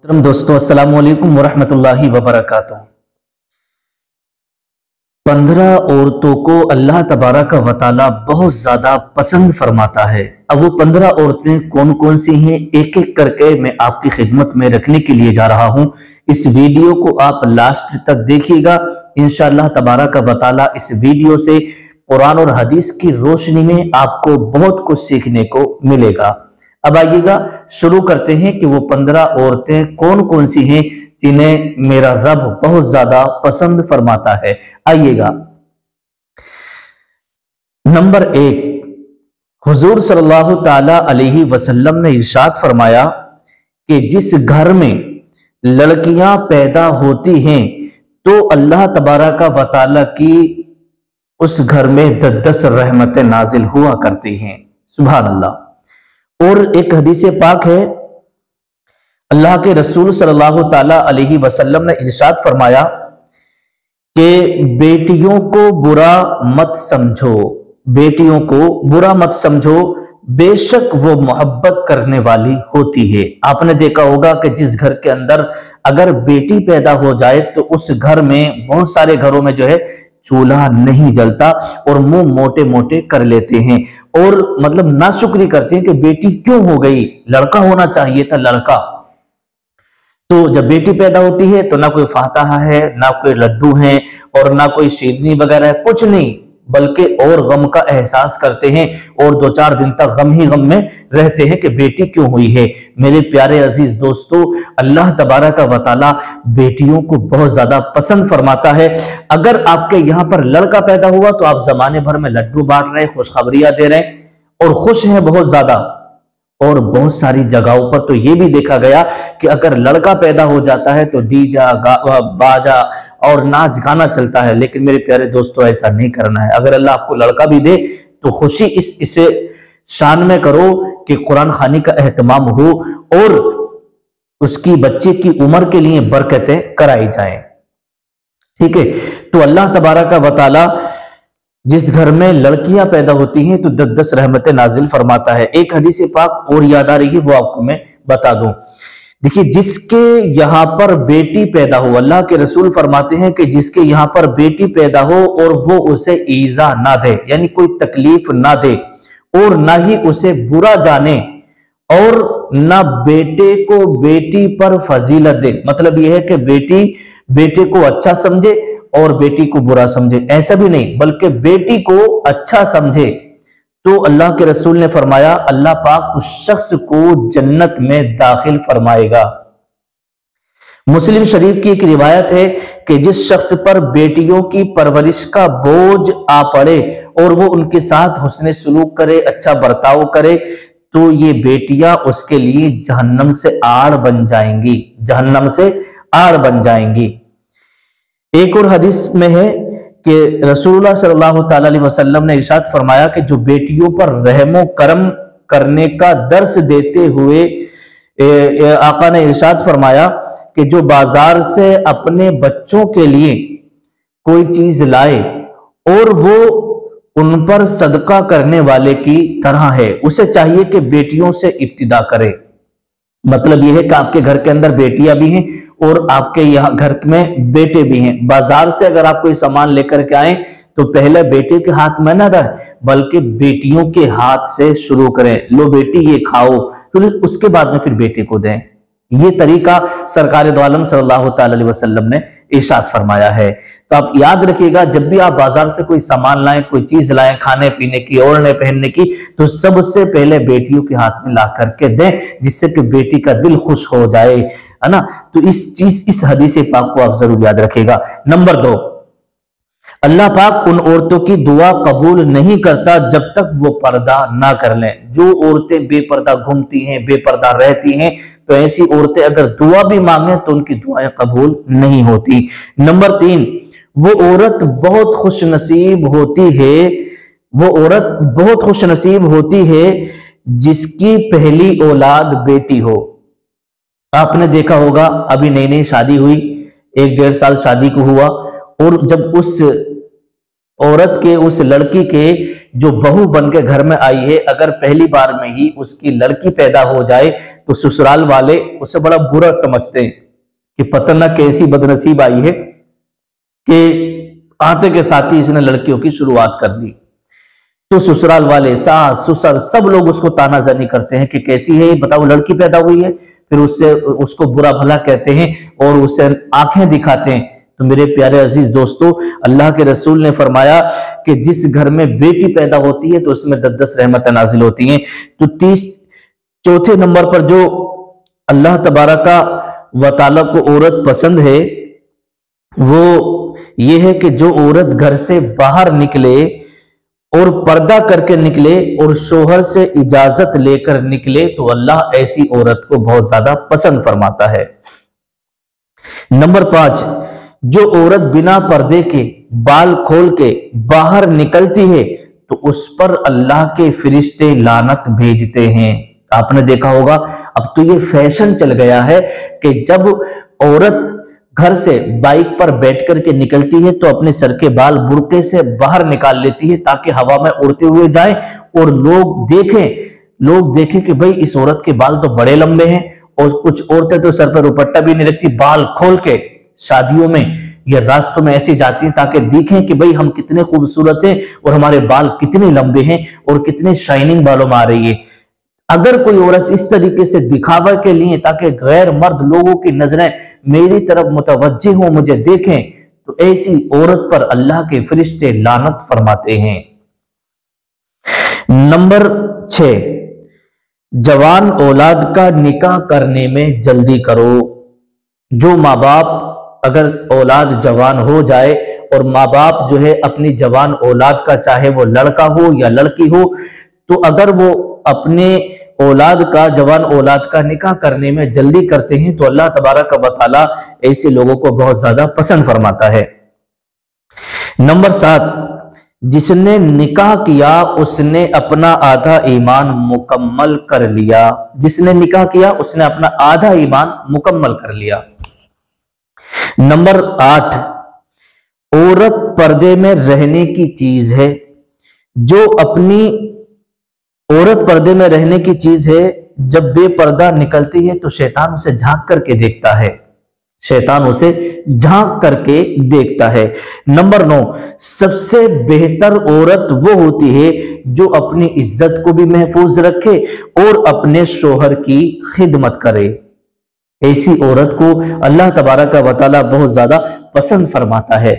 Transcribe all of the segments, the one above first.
محترم دوستوں، السلام علیکم ورحمۃ اللہ وبرکاتہ۔ 15 عورتوں کو اللہ تبارک و تعالی بہت زیادہ پسند فرماتا ہے۔ اب وہ 15 عورتیں کون کون سی ہیں ایک ایک کر کے میں آپ کی خدمت میں رکھنے کے لیے جا رہا ہوں۔ اس ویڈیو کو آپ لاسٹ تک دیکھیے گا، انشاءاللہ تبارک و تعالی اس ویڈیو سے قرآن اور حدیث کی روشنی میں آپ کو بہت کچھ سیکھنے کو ملے گا۔ اب آئیے گا شروع کرتے ہیں کہ وہ 15 عورتیں کون کون سی ہیں جنہیں میرا رب بہت زیادہ پسند فرماتا ہے۔ آئیے گا، نمبر 1، حضور صلی اللہ تعالی علیہ وسلم نے ارشاد فرمایا کہ جس گھر میں لڑکیاں پیدا ہوتی ہیں تو اللہ تبارک و تعالی کی اس گھر میں 10 رحمتیں نازل ہوا کرتی ہیں۔ سبحان اللہ۔ اور ایک حدیث پاک ہے، اللہ کے رسول صلی اللہ تعالی علیہ وسلم نے ارشاد فرمایا کہ بیٹیوں کو برا مت سمجھو، بیٹیوں کو برا مت سمجھو، بے شک وہ محبت کرنے والی ہوتی ہے۔ آپ نے دیکھا ہوگا کہ جس گھر کے اندر اگر بیٹی پیدا ہو جائے تو اس گھر میں بہت سارے گھروں میں جو ہے چولہا نہیں جلتا اور منہ موٹے موٹے کر لیتے ہیں اور مطلب ناشکری کرتے ہیں کہ بیٹی کیوں ہو گئی، لڑکا ہونا چاہیے تھا لڑکا۔ تو جب بیٹی پیدا ہوتی ہے تو نہ کوئی فاتحہ ہے، نہ کوئی لڈو ہیں اور نہ کوئی شیرنی وغیرہ ہے، کچھ نہیں، بلکہ اور غم کا احساس کرتے ہیں اور 2-4 دن تک غم ہی غم میں رہتے ہیں کہ بیٹی کیوں ہوئی ہے۔ میرے پیارے عزیز دوستو، اللہ تبارک و تعالی بیٹیوں کو بہت زیادہ پسند فرماتا ہے۔ اگر آپ کے یہاں پر لڑکا پیدا ہوا تو آپ زمانے بھر میں لڈو بانٹ رہے ہیں، خوشخبریاں دے رہے ہیں اور خوش ہیں بہت زیادہ۔ اور بہت ساری جگہوں پر تو یہ بھی دیکھا گیا کہ اگر لڑکا پیدا ہو جاتا ہے تو ڈی جا باجا اور ناچ گانا چلتا ہے، لیکن میرے پیارے دوستو ایسا نہیں کرنا ہے۔ اگر اللہ آپ کو لڑکا بھی دے تو خوشی اسے شان میں کرو کہ قرآن خوانی کا اہتمام ہو اور اس کی بچے کی عمر کے لیے برکتیں کرائی جائیں، ٹھیک ہے۔ تو اللہ تبارک و تعالی جس گھر میں لڑکیاں پیدا ہوتی ہیں تو 10 رحمتیں نازل فرماتا ہے۔ ایک حدیث پاک اور یاد آ رہی ہے، وہ آپ کو میں بتا دوں۔ دیکھیے، جس کے یہاں پر بیٹی پیدا ہو، اللہ کے رسول فرماتے ہیں کہ جس کے یہاں پر بیٹی پیدا ہو اور وہ اسے ایذا نہ دے، یعنی کوئی تکلیف نہ دے اور نہ ہی اسے برا جانے اور نہ بیٹے کو بیٹی پر فضیلت دے، مطلب یہ ہے کہ بیٹے کو اچھا سمجھے اور بیٹی کو برا سمجھے، ایسا بھی نہیں، بلکہ بیٹی کو اچھا سمجھے، تو اللہ کے رسول نے فرمایا اللہ پاک اس شخص کو جنت میں داخل فرمائے گا۔ مسلم شریف کی ایک روایت ہے کہ جس شخص پر بیٹیوں کی پرورش کا بوجھ آ پڑے اور وہ ان کے ساتھ حسن سلوک کرے، اچھا برتاؤ کرے، تو یہ بیٹیاں اس کے لیے جہنم سے آڑ بن جائیں گی، جہنم سے آڑ بن جائیں گی۔ ایک اور حدیث میں ہے کہ رسول اللہ صلی اللہ تعالی علیہ وسلم نے ارشاد فرمایا کہ جو بیٹیوں پر رحم و کرم کرنے کا درس دیتے ہوئے آقا نے ارشاد فرمایا کہ جو بازار سے اپنے بچوں کے لیے کوئی چیز لائے اور وہ ان پر صدقہ کرنے والے کی طرح ہے، اسے چاہیے کہ بیٹیوں سے ابتدا کرے۔ مطلب یہ ہے کہ آپ کے گھر کے اندر بیٹیاں بھی ہیں اور آپ کے یہاں گھر میں بیٹے بھی ہیں، بازار سے اگر آپ کوئی سامان لے کر کے آئیں تو پہلے بیٹے کے ہاتھ میں نہ دیں بلکہ بیٹیوں کے ہاتھ سے شروع کریں، لو بیٹی یہ کھاؤ، پھر اس کے بعد میں پھر بیٹے کو دیں۔ یہ طریقہ سرکار دو عالم صلی اللہ تعالی علیہ وسلم نے ارشاد فرمایا ہے۔ تو آپ یاد رکھیے گا، جب بھی آپ بازار سے کوئی سامان لائیں، کوئی چیز لائیں کھانے پینے کی، اوڑھنے پہننے کی، تو سب سے پہلے بیٹیوں کے ہاتھ میں لا کر کے دیں، جس سے کہ بیٹی کا دل خوش ہو جائے، ہے نا۔ تو اس حدیث پاک کو آپ ضرور یاد رکھیے گا۔ نمبر 2، اللہ پاک ان عورتوں کی دعا قبول نہیں کرتا جب تک وہ پردہ نہ کر لیں۔ جو عورتیں بے پردہ گھومتی ہیں، بے پردہ رہتی ہیں، تو ایسی عورتیں اگر دعا بھی مانگیں تو ان کی دعائیں قبول نہیں ہوتی۔ نمبر 3، وہ عورت بہت خوش نصیب ہوتی ہے، وہ عورت بہت خوش نصیب ہوتی ہے جس کی پہلی اولاد بیٹی ہو۔ آپ نے دیکھا ہوگا، ابھی نئی نئی شادی ہوئی، 1-1.5 سال شادی کو ہوا، اور جب اس औरत के, उस लड़की के जो बहू बन के घर में आई है, अगर पहली बार में ही उसकी लड़की पैदा हो जाए तो ससुराल वाले उसे बड़ा बुरा समझते हैं कि पता ना कैसी बदनसीब आई है कि आते के साथ ही इसने लड़कियों की शुरुआत कर दी। तो ससुराल वाले, सास ससुर सब लोग उसको तानाजानी करते हैं कि कैसी है, बताओ लड़की पैदा हुई है। फिर उसको बुरा भला कहते हैं और उसे आंखें दिखाते हैं। तो मेरे प्यारे अजीज दोस्तों, अल्लाह के रसूल ने फरमाया कि जिस घर में बेटी पैदा होती है तो उसमें 10-10 रहमतें नाजिल होती हैं। तो 34 नंबर पर जो अल्लाह तबारका व तआला को औरत पसंद है वो ये है कि जो औरत घर से बाहर निकले और पर्दा करके निकले और शोहर से इजाजत लेकर निकले तो अल्लाह ऐसी औरत को बहुत ज्यादा पसंद फरमाता है। नंबर 5, जो औरत बिना पर्दे के बाल खोल के बाहर निकलती है तो उस पर अल्लाह के फरिश्ते लानत भेजते हैं। आपने देखा होगा अब तो ये फैशन चल गया है कि जब औरत घर से बाइक पर बैठ करके निकलती है तो अपने सर के बाल बुर्के से बाहर निकाल लेती है ताकि हवा में उड़ते हुए जाएं और लोग देखें कि भाई इस औरत के बाल तो बड़े लंबे हैं। और कुछ औरतें तो सर पर दुपट्टा भी नहीं रखती, बाल खोल के शादियों में या रास्तों में ऐसे जाती हैं ताकि दिखें कि भाई हम कितने खूबसूरत हैं और हमारे बाल कितने लंबे हैं और कितने शाइनिंग बालों में आ रही है। अगर कोई औरत इस तरीके से दिखावा के लिए ताकि गैर मर्द लोगों की नजरें मेरी तरफ मुतवज्जे हों, मुझे देखें, तो ऐसी औरत पर अल्लाह के फरिश्ते लानत फरमाते हैं। नंबर 6, जवान औलाद का निकाह करने में जल्दी करो। जो माँ बाप, अगर औलाद जवान हो जाए और माँ बाप जो है अपनी जवान औलाद का, चाहे वो लड़का हो या लड़की हो, तो अगर वो अपने औलाद का, जवान औलाद का निकाह करने में जल्दी करते हैं तो अल्लाह तबारक व तआला ऐसे लोगों को बहुत ज्यादा पसंद फरमाता है। नंबर 7, जिसने निकाह किया उसने अपना आधा ईमान मुकम्मल कर लिया। जिसने निकाह किया उसने अपना आधा ईमान मुकम्मल कर लिया। नंबर 8, औरत पर्दे में रहने की चीज है। जो अपनी औरत पर्दे में रहने की चीज है, जब बेपर्दा निकलती है तो शैतान उसे झांक करके देखता है, शैतान उसे झांक करके देखता है। नंबर 9, सबसे बेहतर औरत वो होती है जो अपनी इज्जत को भी महफूज रखे और अपने शोहर की खिदमत करे। ऐसी औरत को अल्लाह तबारक व तआला बहुत ज्यादा पसंद फरमाता है।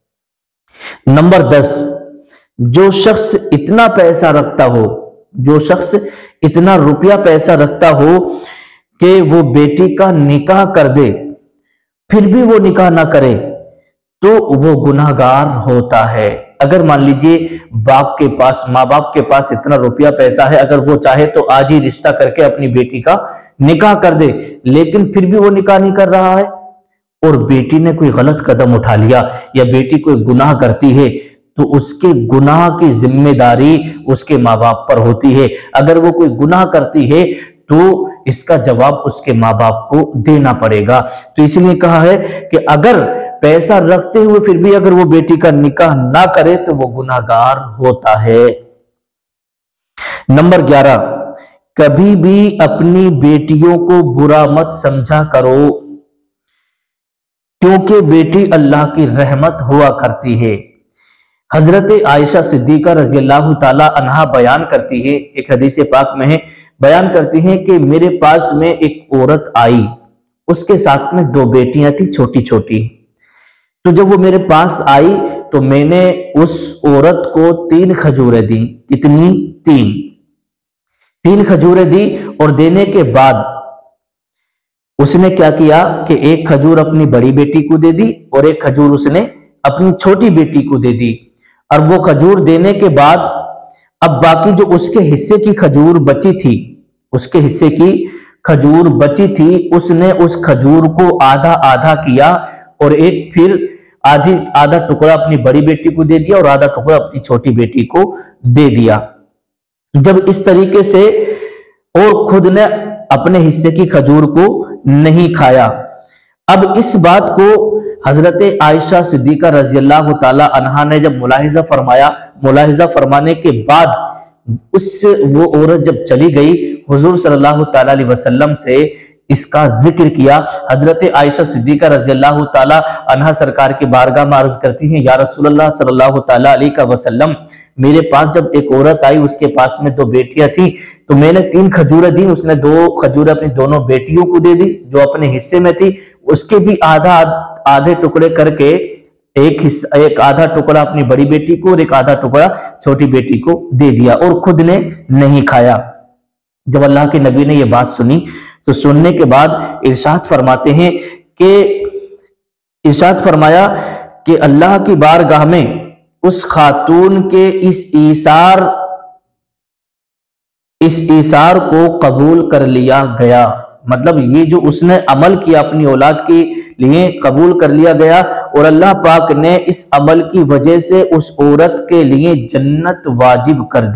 नंबर 10, जो शख्स इतना पैसा रखता हो, जो शख्स इतना रुपया पैसा रखता हो कि वो बेटी का निकाह कर दे फिर भी वो निकाह ना करे तो वो गुनाहगार होता है। अगर मान लीजिए बाप के पास, माँ बाप के पास इतना रुपया पैसा है, अगर वो चाहे तो आज ही रिश्ता करके अपनी बेटी का निकाह कर दे, लेकिन फिर भी वो निकाह नहीं कर रहा है और बेटी ने कोई गलत कदम उठा लिया या बेटी कोई गुनाह करती है तो उसके गुनाह की जिम्मेदारी उसके माँ बाप पर होती है। अगर वो कोई गुनाह करती है तो इसका जवाब उसके माँ बाप को देना पड़ेगा। तो इसलिए कहा है कि अगर पैसा रखते हुए फिर भी अगर वो बेटी का निकाह ना करे तो वो गुनाहगार होता है। नंबर 11, कभी भी अपनी बेटियों को बुरा मत समझा करो क्योंकि बेटी अल्लाह की रहमत हुआ करती है। हजरत आयशा सिद्दीका रजी अल्लाह ताला अन्हा बयान करती है, एक हदीस पाक में है, बयान करती हैं कि मेरे पास में एक औरत आई, उसके साथ में 2 बेटियां थी छोटी छोटी। तो जब वो मेरे पास आई तो मैंने उस औरत को 3 खजूरें दी। कितनी? 3 खजूरें दी और देने के बाद उसने क्या किया कि एक खजूर अपनी बड़ी बेटी को दे दी और एक खजूर उसने अपनी छोटी बेटी को दे दी। और वो खजूर देने के बाद अब बाकी जो उसके हिस्से की खजूर बची थी, उसके हिस्से की खजूर बची थी, उसने उस खजूर को आधा आधा किया और एक फिर आधा टुकड़ा अपनी बड़ी बेटी को दे दिया और आधा टुकड़ा अपनी छोटी बेटी को दे दिया। जब इस तरीके से और खुद ने अपने हिस्से की खजूर को नहीं खाया, अब इस बात को حضرت عائشہ صدیقہ رضی اللہ تعالی عنہا نے جب ملاحظہ فرمانے کے بعد وہ عورت جب چلی گئی، حضور صلی اللہ تعالی علیہ وسلم سے اس کا ذکر کیا۔ حضرت عائشہ صدیقہ رضی اللہ تعالی عنہا سرکار کی بارگاہ میں عرض کرتی ہیں، یا رسول اللہ صلی اللہ تعالی علیہ وسلم، میرے پاس جب ایک عورت آئی، اس کے پاس میں 2 بیٹیاں تھیں، تو میں نے 3 کھجوریں دی، اس نے 2 کھجوریں اپنی دونوں بیٹیوں کو دے دی جو اپنے حصے میں تھی، اس کے بھی آدھے ٹکڑے کر کے ایک آدھا ٹکڑا اپنی بڑی بیٹی کو اور ایک آدھا ٹکڑا چھوٹی بیٹی کو دے دیا، اور خود نے نہیں کھایا۔ جب اللہ کے نبی نے یہ بات سنی تو سننے کے بعد ارشاد فرمایا کہ اللہ کی بارگاہ میں اس خاتون کے اس ایثار کو قبول کر لیا گیا، مطلب یہ جو اس نے عمل کیا اپنی اولاد کے لیے قبول کر لیا گیا، اور اللہ پاک نے اس عمل کی وجہ سے اس عورت کے لیے جنت واجب کر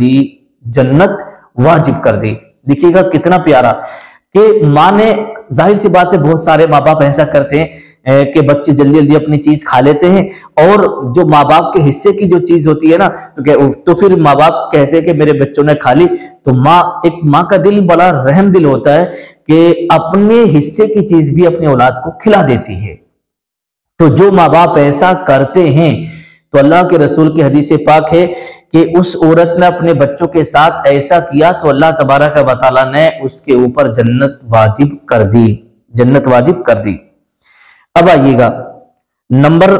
دی۔ دیکھیے گا کتنا پیارا کہ ماں نے، ظاہر سی بات ہے بہت سارے ماں باپ ایسا کرتے ہیں کہ بچے جلدی جلدی اپنی چیز کھا لیتے ہیں، اور جو ماں باپ کے حصے کی جو چیز ہوتی ہے نا تو پھر ماں باپ کہتے ہیں کہ میرے بچوں نے کھا لی، تو ماں کا دل بڑا رحم دل ہوتا ہے کہ اپنے حصے کی چیز بھی اپنی اولاد کو کھلا دیتی ہے۔ تو جو ماں باپ ایسا کرتے ہیں تو اللہ کے رسول کی حدیث پاک ہے کہ اس عورت نے اپنے بچوں کے ساتھ ایسا کیا تو اللہ تبارک و تعالیٰ نے اس کے اوپر جنت واجب کر دی۔ اب آئیے گا نمبر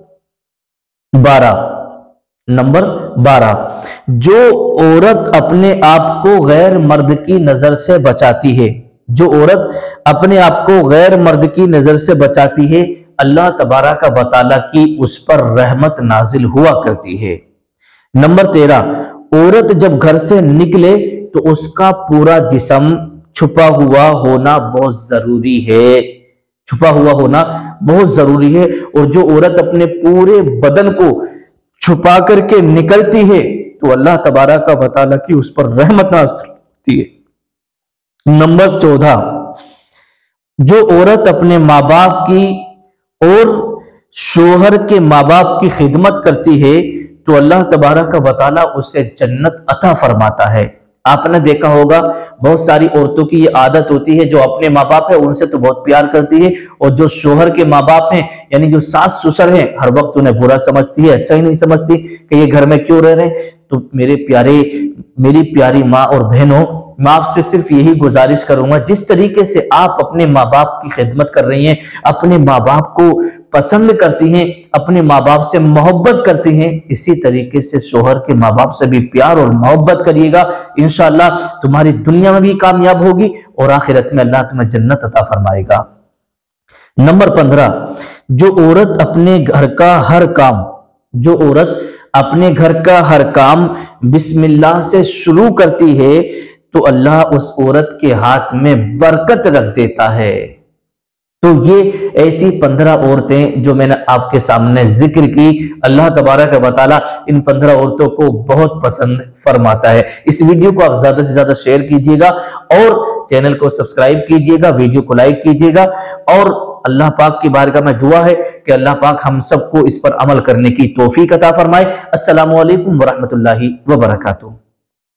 12، جو عورت اپنے آپ کو غیر مرد کی نظر سے بچاتی ہے، اللہ تبارک و تعالیٰ کی اس پر رحمت نازل ہوا کرتی ہے۔ نمبر 13، عورت جب گھر سے نکلے تو اس کا پورا جسم چھپا ہوا ہونا بہت ضروری ہے، اور جو عورت اپنے پورے بدن کو چھپا کر کے نکلتی ہے تو اللہ تبارک و تعالیٰ کی اس پر رحمت نازل ہوتی ہے۔ نمبر 14، جو عورت اپنے ماں باپ کی اور شوہر کے ماں باپ کی خدمت کرتی ہے تو اللہ تبارک و تعالیٰ اسے جنت عطا فرماتا ہے۔ آپ نے دیکھا ہوگا بہت ساری عورتوں کی یہ عادت ہوتی ہے، جو اپنے ماں باپ ہیں ان سے تو بہت پیار کرتی ہے، اور جو شوہر کے ماں باپ ہیں یعنی جو ساس سسر ہیں ہر وقت انہیں برا سمجھتی ہے، اچھا ہی نہیں سمجھتی کہ یہ گھر میں کیوں رہ رہے ہیں۔ تو میری پیاری ماں اور بہنوں، میں آپ سے صرف یہی گزارش کروں گا، جس طریقے سے آپ اپنے ماں باپ کی خدمت کر رہی ہیں، اپنے ماں باپ کو پسند کرتی ہیں، اپنے ماں باپ سے محبت کرتی ہیں، اسی طریقے سے شوہر کے ماں باپ سے بھی پیار اور محبت کریے گا، انشاءاللہ تمہاری دنیا میں بھی کامیاب ہوگی اور آخرت میں اللہ تمہیں جنت عطا فرمائے گا۔ نمبر 15، جو عورت اپنے گھر کا ہر کام بسم اللہ سے شروع کرتی ہے تو اللہ اس عورت کے ہاتھ میں برکت رکھ دیتا ہے۔ تو یہ ایسی 15 عورتیں جو میں نے آپ کے سامنے ذکر کی، اللہ تبارک و تعالیٰ ان 15 عورتوں کو بہت پسند فرماتا ہے۔ اس ویڈیو کو آپ زیادہ سے زیادہ شیئر کیجئے گا اور چینل کو سبسکرائب کیجئے گا، ویڈیو کو لائک کیجئے گا، اور اللہ پاک کی بارگاہ میں دعا ہے کہ اللہ پاک ہم سب کو اس پر عمل کرنے کی توفیق عطا فرمائے۔ السلام علیکم ورحمۃ اللہ وبرکاتہ۔